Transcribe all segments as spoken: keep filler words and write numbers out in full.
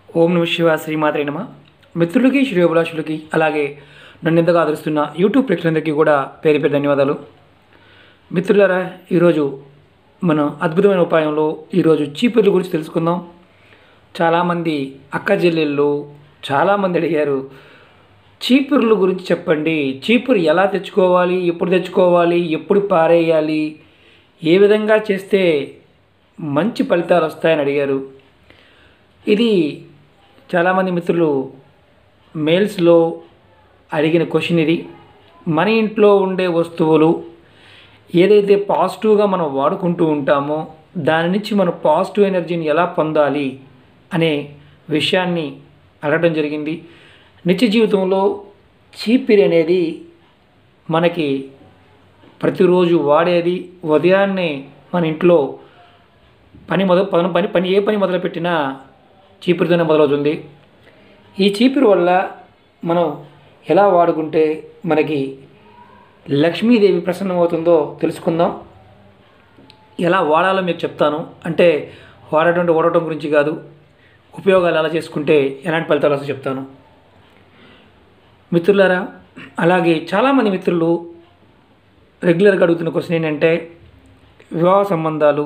ఓం నమ శివాయ శ్రీమాత్రే నమ. మిత్రులకి శ్రేయోభిలాషులకి అలాగే నన్ను ఎంతగా ఆదరిస్తున్న యూట్యూబ్ ప్రేక్షకులందరికీ కూడా పేరు పేరు ధన్యవాదాలు. మిత్రులారా, ఈరోజు మనం అద్భుతమైన ఉపాయంలో ఈరోజు చీపుర్ల గురించి తెలుసుకుందాం. చాలామంది అక్క చెల్లెళ్ళు చాలామంది అడిగారు, చీపుర్ల గురించి చెప్పండి, చీపురు ఎలా తెచ్చుకోవాలి, ఎప్పుడు తెచ్చుకోవాలి, ఎప్పుడు పారేయాలి, ఏ విధంగా చేస్తే మంచి ఫలితాలు వస్తాయని అడిగారు. ఇది చాలామంది మిత్రులు మెయిల్స్లో అడిగిన క్వశ్చన్. ఇది మన ఇంట్లో ఉండే వస్తువులు ఏదైతే పాజిటివ్గా మనం వాడుకుంటూ ఉంటామో దాని నుంచి మనం పాజిటివ్ ఎనర్జీని ఎలా పొందాలి అనే విషయాన్ని అడగడం జరిగింది. నిత్య జీవితంలో చీపిరి అనేది మనకి ప్రతిరోజు వాడేది. ఉదయాన్నే మన ఇంట్లో పని మొదలు పని పని పని ఏ పని మొదలుపెట్టినా చీపురుతోనే మొదలవుతుంది. ఈ చీపురు వల్ల మనం ఎలా వాడుకుంటే మనకి లక్ష్మీదేవి ప్రసన్నమవుతుందో తెలుసుకుందాం. ఎలా వాడాలో మీకు చెప్తాను. అంటే వాడటం వాడటం గురించి కాదు, ఉపయోగాలు ఎలా చేసుకుంటే ఎలాంటి ఫలితాలు వస్తాయో చెప్తాను. మిత్రులారా, అలాగే చాలామంది మిత్రులు రెగ్యులర్గా అడుగుతున్న క్వశ్చన్ ఏంటంటే వివాహ సంబంధాలు,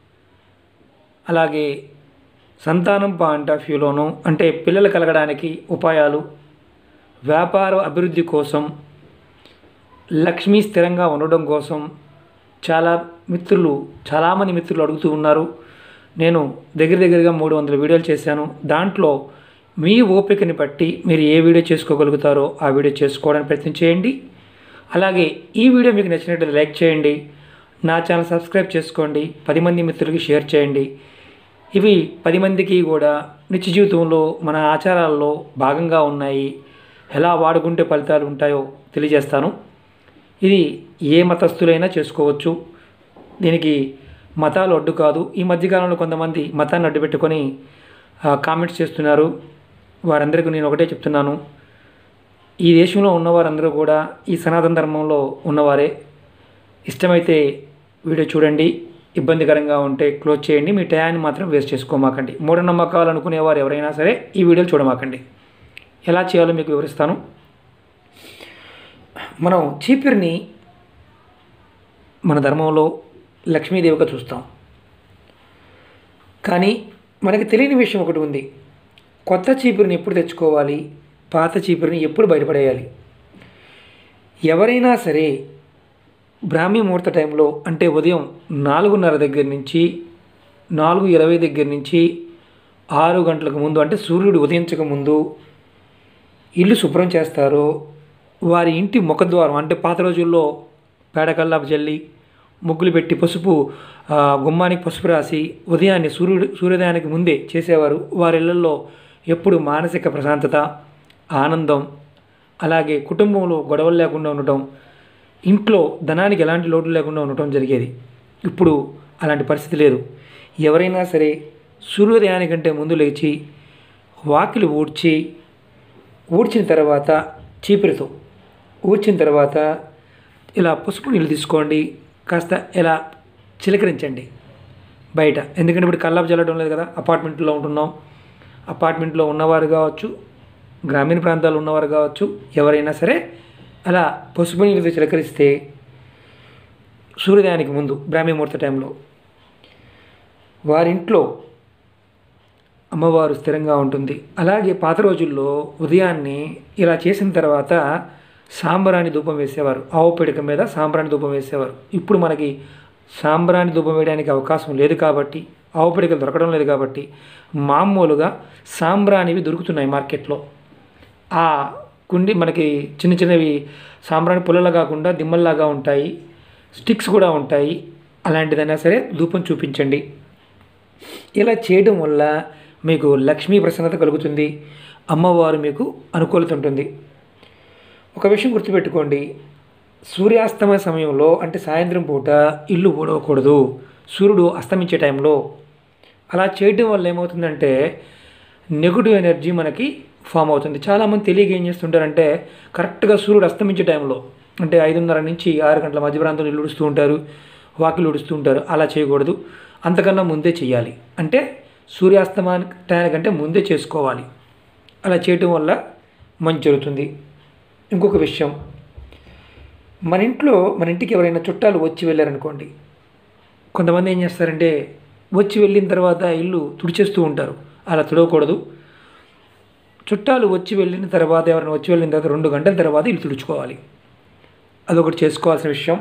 అలాగే సంతానం పాయింట్ ఆఫ్ వ్యూలోను అంటే పిల్లలు కలగడానికి ఉపాయాలు, వ్యాపార అభివృద్ధి కోసం, లక్ష్మీ స్థిరంగా ఉండడం కోసం చాలా మిత్రులు చాలామంది మిత్రులు అడుగుతూ ఉన్నారు. నేను దగ్గర దగ్గరగా మూడు వందల వీడియోలు చేశాను. దాంట్లో మీ ఓపికని బట్టి మీరు ఏ వీడియో చేసుకోగలుగుతారో ఆ వీడియో చేసుకోవడానికి ప్రయత్నం చేయండి. అలాగే ఈ వీడియో మీకు నచ్చినట్లయితే లైక్ చేయండి, నా ఛానల్ సబ్స్క్రైబ్ చేసుకోండి, పది మంది మిత్రులకి షేర్ చేయండి. ఇవి పది మందికి కూడా నిత్య జీవితంలో మన ఆచారాల్లో భాగంగా ఉన్నాయి. ఎలా వాడుకుంటే ఫలితాలు ఉంటాయో తెలియజేస్తాను. ఇది ఏ మతస్థులైనా చేసుకోవచ్చు. దీనికి మతాలు అడ్డు కాదు. ఈ మధ్యకాలంలో కొంతమంది మతాన్ని అడ్డు పెట్టుకొని కామెంట్స్ చేస్తున్నారు. వారందరికీ నేను ఒకటే చెప్తున్నాను, ఈ దేశంలో ఉన్నవారందరూ కూడా ఈ సనాతన ధర్మంలో ఉన్నవారే. ఇష్టమైతే వీడియో చూడండి, ఇబ్బందికరంగా ఉంటే క్లోజ్ చేయండి. మీ టయాన్ని మాత్రం వేస్ట్ చేసుకోమాకండి. మూఢనమ్మకాలు అనుకునేవారు ఎవరైనా సరే ఈ వీడియోలు చూడమాకండి. ఎలా చేయాలో మీకు వివరిస్తాను. మనం చీపిరిని మన ధర్మంలో లక్ష్మీదేవిగా చూస్తాం. కానీ మనకి తెలియని విషయం ఒకటి ఉంది. కొత్త చీపిరిని ఎప్పుడు తెచ్చుకోవాలి, పాత చీపిరిని ఎప్పుడు బయటపడేయాలి. ఎవరైనా సరే బ్రాహ్మీ ముహూర్త టైంలో అంటే ఉదయం నాలుగున్నర దగ్గర నుంచి నాలుగు ఇరవై దగ్గర నుంచి ఆరు గంటలకు ముందు అంటే సూర్యుడు ఉదయించక ముందు ఇల్లు శుభ్రం చేస్తారో వారి ఇంటి ముఖద్వారం అంటే పాత రోజుల్లో పేడకల్లాపు జల్లి ముగ్గులు పెట్టి పసుపు గుమ్మానికి పసుపు రాసి ఉదయాన్నే సూర్యుడు సూర్యోదయానికి ముందే చేసేవారు. వారి ఇళ్లలో ఎప్పుడు మానసిక ప్రశాంతత, ఆనందం, అలాగే కుటుంబంలో గొడవలు లేకుండా ఉండటం, ఇంట్లో ధనానికి ఎలాంటి లోటు లేకుండా ఉండటం జరిగేది. ఇప్పుడు అలాంటి పరిస్థితి లేదు. ఎవరైనా సరే సూర్యోదయానికంటే ముందు లేచి వాకిలి ఊడ్చి ఊడ్చిన తర్వాత చీపురితో ఊడ్చిన తర్వాత ఇలా పసుపు నీళ్ళు తీసుకోండి, కాస్త ఇలా చిలకరించండి బయట. ఎందుకంటే ఇప్పుడు కల్లాపు చల్లడం లేదు కదా, అపార్ట్మెంట్లో ఉంటున్నాం. అపార్ట్మెంట్లో ఉన్నవారు కావచ్చు, గ్రామీణ ప్రాంతాల్లో ఉన్నవారు కావచ్చు, ఎవరైనా సరే అలా పసుపు నీళ్ళతో చిలకరిస్తే సూర్యోదయానికి ముందు బ్రాహ్మీ ముహూర్త టైంలో వారింట్లో అమ్మవారు స్థిరంగా ఉంటుంది. అలాగే పాత రోజుల్లో ఉదయాన్నే ఇలా చేసిన తర్వాత సాంబ్రాణి ధూపం వేసేవారు. ఆవు పిడక మీద సాంబ్రాణి ధూపం వేసేవారు. ఇప్పుడు మనకి సాంబ్రాణి ధూపం వేయడానికి అవకాశం లేదు కాబట్టి, ఆవు పిడకలు దొరకడం లేదు కాబట్టి మామూలుగా సాంబ్రాణివి దొరుకుతున్నాయి మార్కెట్లో. ఆ కుండి మనకి చిన్న చిన్నవి సాంబ్రాణి పుల్లలా కాకుండా దిమ్మల్లాగా ఉంటాయి, స్టిక్స్ కూడా ఉంటాయి. అలాంటిదైనా సరే ధూపం చూపించండి. ఇలా చేయడం వల్ల మీకు లక్ష్మీ ప్రసన్నత కలుగుతుంది, అమ్మవారు మీకు అనుకూలత ఉంటుంది. ఒక విషయం గుర్తుపెట్టుకోండి, సూర్యాస్తమయ సమయంలో అంటే సాయంత్రం పూట ఇల్లు ఊడవకూడదు. సూర్యుడు అస్తమించే టైంలో అలా చేయడం వల్ల ఏమవుతుందంటే నెగిటివ్ ఎనర్జీ మనకి ఫామ్ అవుతుంది. చాలామంది తెలియక ఏం చేస్తుంటారంటే కరెక్ట్గా సూర్యుడు అస్తమించే టైంలో అంటే ఐదున్నర నుంచి ఆరు గంటల మధ్య ప్రాంతంలో ఇల్లు ఉడుస్తూ ఉంటారు, వాకిలు ఉడుస్తూ ఉంటారు. అలా చేయకూడదు, అంతకన్నా ముందే చేయాలి. అంటే సూర్యాస్తమానానికంటే ముందే చేసుకోవాలి. అలా చేయటం వల్ల మంచి జరుగుతుంది. ఇంకొక విషయం, మన ఇంట్లో మన ఇంటికి ఎవరైనా చుట్టాలు వచ్చి వెళ్ళారనుకోండి, కొంతమంది ఏం చేస్తారంటే వచ్చి వెళ్ళిన తర్వాత ఇల్లు తుడిచేస్తూ ఉంటారు. అలా తుడవకూడదు. చుట్టాలు వచ్చి వెళ్ళిన తర్వాత ఎవరైనా వచ్చి వెళ్ళిన తర్వాత రెండు గంటల తర్వాత ఇల్లు తుడుచుకోవాలి. అదొకటి చేసుకోవాల్సిన విషయం.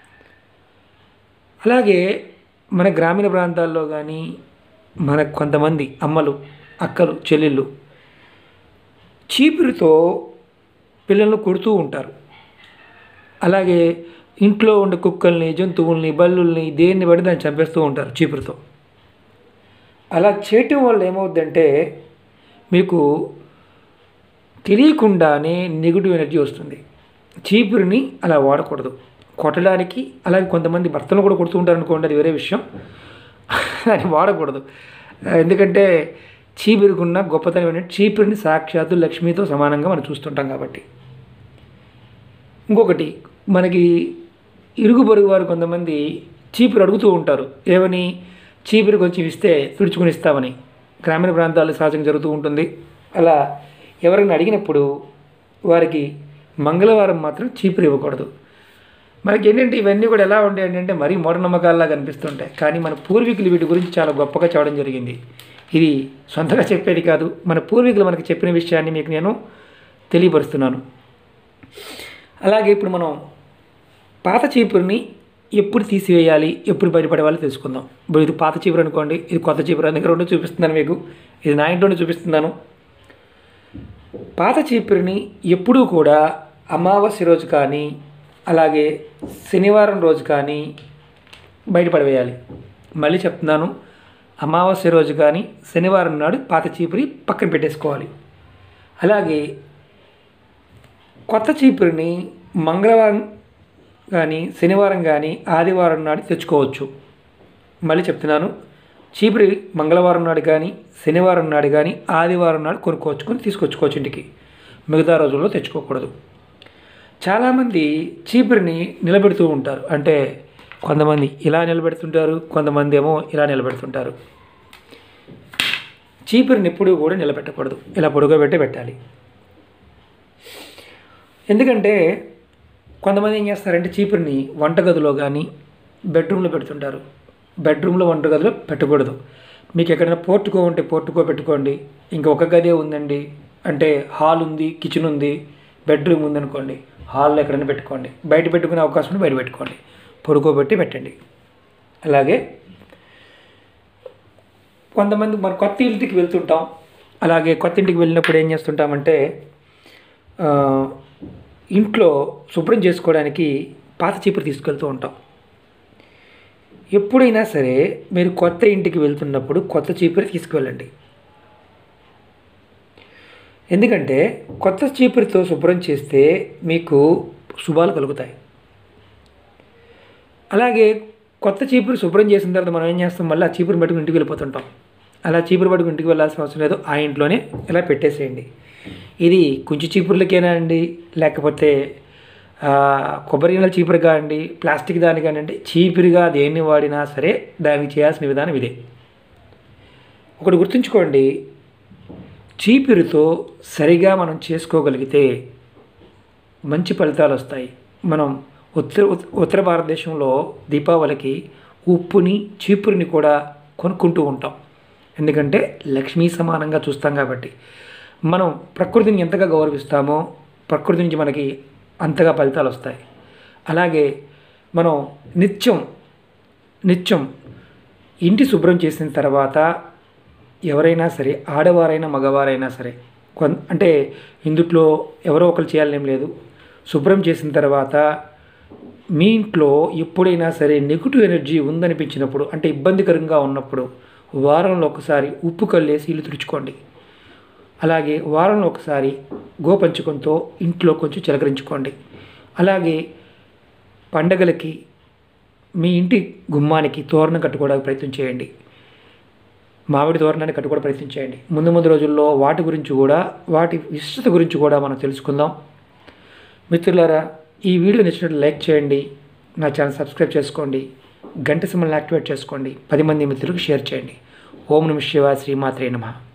అలాగే మన గ్రామీణ ప్రాంతాల్లో కానీ మన కొంతమంది అమ్మలు, అక్కలు, చెల్లెళ్ళు చీపురుతో పిల్లలను కొడుతూ ఉంటారు. అలాగే ఇంట్లో ఉండే కుక్కల్ని, జంతువుల్ని, బల్లుల్ని దేన్ని బట్టి దాన్ని చంపేస్తూ ఉంటారు చీపురుతో. అలా చేయటం వల్ల ఏమవుద్దంటే మీకు తెలియకుండానే నెగిటివ్ ఎనర్జీ వస్తుంది. చీపురుని అలా వాడకూడదు. కొట్టడానికి, అలాగే కొంతమంది భర్తలు కూడా కొడుతూ ఉంటారు అనుకోండి, అది వేరే విషయం. అది వాడకూడదు. ఎందుకంటే చీపురుకున్న గొప్పతనం ఏంటంటే చీపురుని సాక్షాత్తు లక్ష్మితో సమానంగా మనం చూస్తుంటాం కాబట్టి. ఇంకొకటి, మనకి ఇరుగు పొరుగు వారు కొంతమంది చీపురు అడుగుతూ ఉంటారు. ఏమని? చీపురు కొంచెం ఇస్తే తుడుచుకుని ఇస్తామని. గ్రామీణ ప్రాంతాల్లో సహజంగా జరుగుతూ ఉంటుంది. అలా ఎవరైనా అడిగినప్పుడు వారికి మంగళవారం మాత్రం చీపురు ఇవ్వకూడదు. మనకి ఏంటంటే ఇవన్నీ కూడా ఎలా ఉంటాయి అంటే మరీ మూఢనమ్మకాల్లా కనిపిస్తుంటాయి. కానీ మన పూర్వీకులు వీటి గురించి చాలా గొప్పగా చెప్పడం జరిగింది. ఇది సొంతగా చెప్పేది కాదు, మన పూర్వీకులు మనకు చెప్పిన విషయాన్ని మీకు నేను తెలియపరుస్తున్నాను. అలాగే ఇప్పుడు మనం పాత చీపురుని ఎప్పుడు తీసివేయాలి, ఎప్పుడు బయటపడేవాళ్ళు తెలుసుకుందాం. ఇప్పుడు ఇది పాత చీపురు అనుకోండి, ఇది కొత్త చీపురు. అందుకే రెండు చూపిస్తున్నాను మీకు. ఇది నా ఇంట్లోనే చూపిస్తున్నాను. పాత చీపురుని ఎప్పుడూ కూడా అమావాస్య రోజు కానీ అలాగే శనివారం రోజు కానీ బయటపడవేయాలి. మళ్ళీ చెప్తున్నాను, అమావాస్య రోజు కానీ శనివారం నాడు పాత చీపురి పక్కన పెట్టేసుకోవాలి. అలాగే కొత్త చీపురిని మంగళవారం కానీ శనివారం కానీ ఆదివారం నాడు తెచ్చుకోవచ్చు. మళ్ళీ చెప్తున్నాను, చీపురి మంగళవారం నాడు కానీ శనివారం నాడు కానీ ఆదివారం నాడు కొనుక్కోవచ్చుకొని తీసుకొచ్చుకోవచ్చు ఇంటికి. మిగతా రోజుల్లో తెచ్చుకోకూడదు. చాలామంది చీపురిని నిలబెడుతూ ఉంటారు. అంటే కొంతమంది ఇలా నిలబెడుతుంటారు, కొంతమంది ఏమో ఇలా నిలబెడుతుంటారు. చీపురిని ఎప్పుడూ కూడా నిలబెట్టకూడదు. ఇలా పొడుగబెట్టి పెట్టాలి. ఎందుకంటే కొంతమంది ఏం చేస్తారంటే చీపురిని వంటగదిలో కానీ బెడ్రూమ్లో పెడుతుంటారు. బెడ్రూమ్లో వంటగదిలో పెట్టకూడదు. మీకు ఎక్కడైనా పోర్టుకో ఉంటే పోర్టుకో పెట్టుకోండి. ఇంకా ఒక గదే ఉందండి అంటే హాల్ ఉంది, కిచెన్ ఉంది, బెడ్రూమ్ ఉందనుకోండి, హాల్లో ఎక్కడైనా పెట్టుకోండి. బయట పెట్టుకునే అవకాశం ఉంటే బయట పెట్టుకోండి. పొడుకోబెట్టి పెట్టండి. అలాగే కొంతమంది మన కొత్త ఇంటికి వెళ్తుంటాం. అలాగే కొత్త ఇంటికి వెళ్ళినప్పుడు ఏం చేస్తుంటామంటే ఇంట్లో శుభ్రం చేసుకోవడానికి పాత చీపురు తీసుకెళ్తూ ఉంటాం. ఎప్పుడైనా సరే మీరు కొత్త ఇంటికి వెళ్తున్నప్పుడు కొత్త చీపురు తీసుకువెళ్ళండి. ఎందుకంటే కొత్త చీపురుతో శుభ్రం చేస్తే మీకు శుభాలు కలుగుతాయి. అలాగే కొత్త చీపురు శుభ్రం చేసిన తర్వాత మనం ఏం చేస్తాం, మళ్ళీ ఆ చీపురు పట్టుకుని ఇంటికి వెళ్ళిపోతుంటాం. అలా చీపురు పట్టుకుని ఇంటికి వెళ్ళాల్సిన అవసరం లేదు. ఆ ఇంట్లోనే ఇలా పెట్టేసేయండి. ఇది కొంచెం చీపుర్లకేనా అండి, లేకపోతే కొబ్బరి నీళ్ళ చీపురు కాండి, ప్లాస్టిక్ దాని కానివ్వండి, చీపురుగా దేన్ని వాడినా సరే దానికి చేయాల్సిన విధానం ఇదే. ఒకటి గుర్తుంచుకోండి, చీపురుతో సరిగా మనం చేసుకోగలిగితే మంచి ఫలితాలు వస్తాయి. మనం ఉత్తర ఉత్తర భారతదేశంలో దీపావళికి ఉప్పుని చీపురుని కూడా కొనుక్కుంటూ ఉంటాం. ఎందుకంటే లక్ష్మీ సమానంగా చూస్తాం కాబట్టి. మనం ప్రకృతిని ఎంతగా గౌరవిస్తామో ప్రకృతి నుంచి మనకి అంతగా ఫలితాలు వస్తాయి. అలాగే మనం నిత్యం నిత్యం ఇంటి శుభ్రం చేసిన తర్వాత ఎవరైనా సరే, ఆడవారైనా మగవారైనా సరే, కొన్ అంటే ఇందుట్లో ఎవరో ఒకరు చేయాలనేం లేదు. శుభ్రం చేసిన తర్వాత మీ ఇంట్లో ఎప్పుడైనా సరే నెగిటివ్ ఎనర్జీ ఉందనిపించినప్పుడు, అంటే ఇబ్బందికరంగా ఉన్నప్పుడు వారంలో ఒకసారి ఉప్పు కల్లేసి ఇల్లు తుడుచుకోండి. అలాగే వారంలో ఒకసారి గోపంచకంతో ఇంట్లో కొంచెం చిలకరించుకోండి. అలాగే పండగలకి మీ ఇంటి గుమ్మానికి తోరణం కట్టుకోవడానికి ప్రయత్నం చేయండి. మామిడి తోరణాన్ని కట్టుకోవడం ప్రయత్నం చేయండి. ముందు ముందు రోజుల్లో వాటి గురించి కూడా, వాటి విశిష్టత గురించి కూడా మనం తెలుసుకుందాం. మిత్రులారా, ఈ వీడియో నచ్చినట్లు లైక్ చేయండి, నా ఛానల్ సబ్స్క్రైబ్ చేసుకోండి, గంట సింబల్ని యాక్టివేట్ చేసుకోండి, పది మంది మిత్రులకు షేర్ చేయండి. ఓం నమ శివాయ, శ్రీమాత్రే నమః.